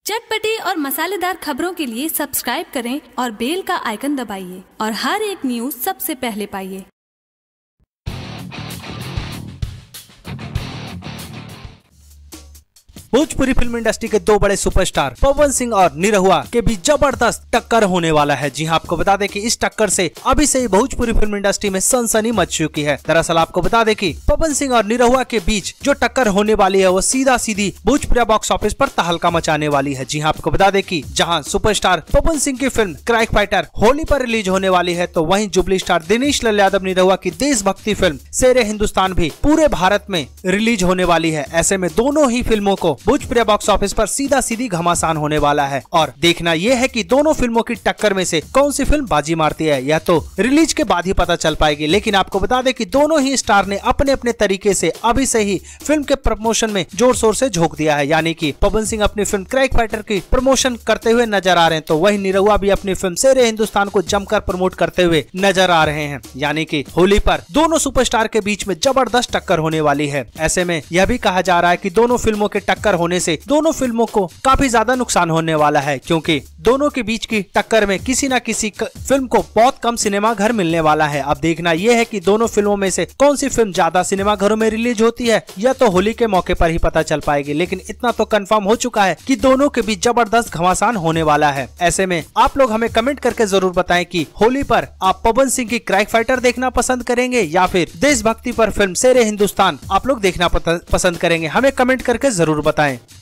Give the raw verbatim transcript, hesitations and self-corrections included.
चटपटी और मसालेदार खबरों के लिए सब्सक्राइब करें और बेल का आइकन दबाइए और हर एक न्यूज़ सबसे पहले पाइए। भोजपुरी फिल्म इंडस्ट्री के दो बड़े सुपरस्टार पवन सिंह और निरहुआ के बीच जबरदस्त टक्कर होने वाला है। जी हां, आपको बता दें कि इस टक्कर से अभी से ही भोजपुरी फिल्म इंडस्ट्री में सनसनी मच चुकी है। दरअसल आपको बता दें कि पवन सिंह और निरहुआ के बीच जो टक्कर होने वाली है वो सीधा सीधी भोजपुरी बॉक्स ऑफिस पर तहलका मचाने वाली है। जी हां, आपको बता दें कि जहां सुपरस्टार पवन सिंह की फिल्म क्राइक फाइटर होली पर रिलीज होने वाली है, तो वहीं जुबली स्टार दिनेश लाल यादव निरहुआ की देशभक्ति फिल्म शेरे हिंदुस्तान भी पूरे भारत में रिलीज होने वाली है। ऐसे में दोनों ही फिल्मों को भोजपुरी बॉक्स ऑफिस पर सीधा सीधी घमासान होने वाला है और देखना यह है कि दोनों फिल्मों की टक्कर में से कौन सी फिल्म बाजी मारती है, यह तो रिलीज के बाद ही पता चल पाएगी। लेकिन आपको बता दें कि दोनों ही स्टार ने अपने अपने तरीके से अभी से ही फिल्म के प्रमोशन में जोर शोर से झोंक दिया है। यानी कि पवन सिंह अपनी फिल्म क्राइक फाइटर की प्रमोशन करते हुए नजर आ रहे हैं, तो वही निरहुआ भी अपनी फिल्म शेरे हिंदुस्तान को जमकर प्रमोट करते हुए नजर आ रहे हैं। यानी कि होली पर दोनों सुपरस्टार के बीच में जबरदस्त टक्कर होने वाली है। ऐसे में यह भी कहा जा रहा है कि दोनों फिल्मों के टक्कर होने से दोनों फिल्मों को काफी ज्यादा नुकसान होने वाला है, क्योंकि दोनों के बीच की टक्कर में किसी न किसी फिल्म को बहुत कम सिनेमा घर मिलने वाला है। अब देखना यह है कि दोनों फिल्मों में से कौन सी फिल्म ज्यादा सिनेमा घरों में रिलीज होती है, यह तो होली के मौके पर ही पता चल पाएगी। लेकिन इतना तो कंफर्म हो चुका है कि दोनों के बीच जबरदस्त घमासान होने वाला है। ऐसे में आप लोग हमें कमेंट करके जरूर बताएं कि होली पर आप पवन सिंह की क्राइक फाइटर देखना पसंद करेंगे या फिर देशभक्ति पर फिल्म शेरे हिंदुस्तान आप लोग देखना पसंद करेंगे। हमें कमेंट करके जरूर बताएं।